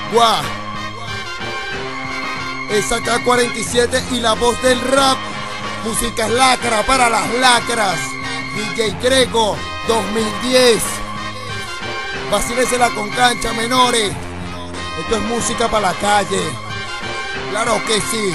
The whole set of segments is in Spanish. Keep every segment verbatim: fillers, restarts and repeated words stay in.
Guau. Es A K cuarenta y siete y la voz del rap. Música es lacra para las lacras. D J Greco dos mil diez. Vacílesela con cancha, menores. Esto es música para la calle. Claro que sí.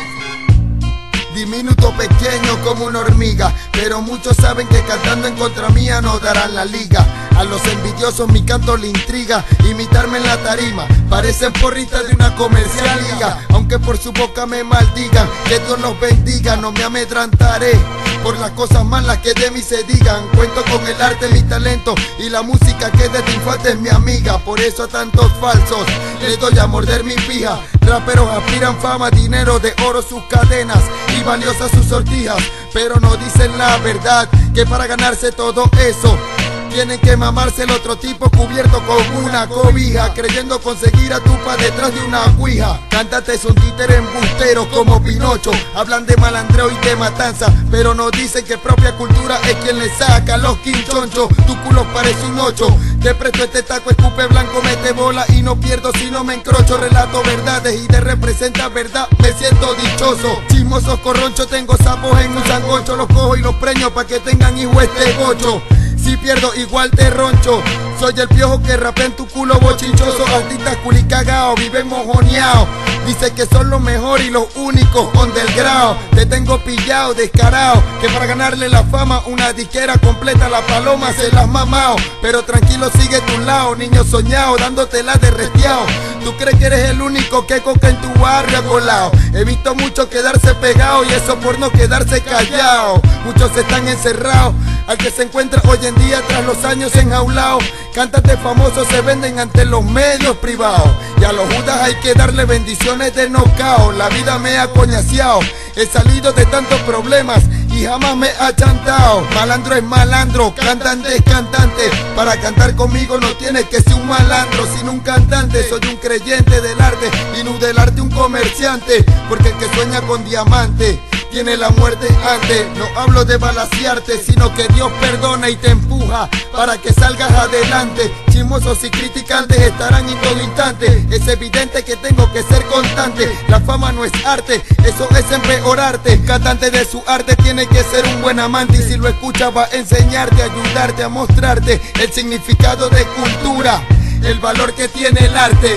Diminuto, pequeño como una hormiga, pero muchos saben que cantando en contra mía no darán la liga. A los envidiosos mi canto le intriga, imitarme en la tarima, parecen porristas de una comercial liga. Aunque por su boca me maldigan, que Dios los bendiga, no me amedrantaré por las cosas malas que de mí se digan. Cuento con el arte, mi talento y la música que desde infante es mi amiga. Por eso a tantos falsos les doy a morder mi pija. Raperos aspiran fama, dinero de oro sus cadenas y valiosas sus sortijas, pero no dicen la verdad, que para ganarse todo eso tienen que mamarse el otro tipo cubierto con una cobija, creyendo conseguir a tupa detrás de una ouija. Cántate es un títere embustero como Pinocho, hablan de malandreo y de matanza, pero no dicen que propia cultura es quien le saca los quinchonchos. Tu culo parece un ocho, te presto este taco, escupe blanco, mete bola y no pierdo si no me encrocho. Relato verdades y te representa verdad, me siento dichoso. Chismosos corronchos, tengo sapos en un sancocho, los cojo y los preño pa' que tengan hijo este gocho. Si pierdo igual te roncho, soy el piojo que rapea en tu culo bochinchoso. Artistas culicagados, viven mojoneados, dice que son los mejores y los únicos underground. Te tengo pillado, descarado, que para ganarle la fama una disquera completa la paloma se las mamao. Pero tranquilo, sigue tu lado, niño soñado, dándotela de restiao. Tú crees que eres el único que coca en tu barrio acolao. He visto muchos quedarse pegados y eso por no quedarse callados. Muchos están encerrados, al que se encuentra hoy en día tras los años enjaulados. Cántate famosos se venden ante los medios privados, y a los Judas hay que darle bendiciones de knockout. La vida me ha coñaseado, he salido de tantos problemas y jamás me ha chantado. Malandro es malandro, cantante es cantante. Para cantar conmigo no tienes que ser un malandro, sino un cantante. Soy un creyente del arte y no del arte un comerciante, porque el que sueña con diamante tiene la muerte antes. No hablo de balasearte, sino que Dios perdona y te empuja para que salgas adelante. Chismosos y criticantes estarán en todo instante. Es evidente que tengo que ser constante. La fama no es arte, eso es empeorarte. Cantante de su arte tiene que ser un buen amante, y si lo escuchas va a enseñarte, a ayudarte, a mostrarte el significado de cultura, el valor que tiene el arte,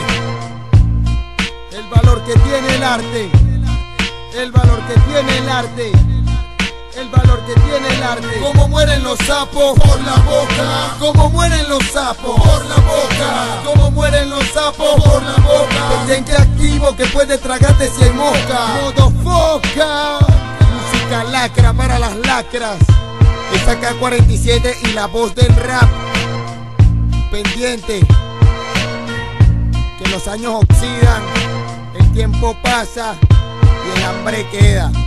el valor que tiene el arte. El valor que tiene el arte, el valor que tiene el arte. Como mueren los sapos por la boca, como mueren los sapos por la boca, como mueren los sapos por la boca. Ten que activo que puede tragarte si hay mosca. Modo foca, música lacra para las lacras. Es A K cuarenta y siete y la voz del rap. Pendiente, que los años oxidan, el tiempo pasa y el hambre queda.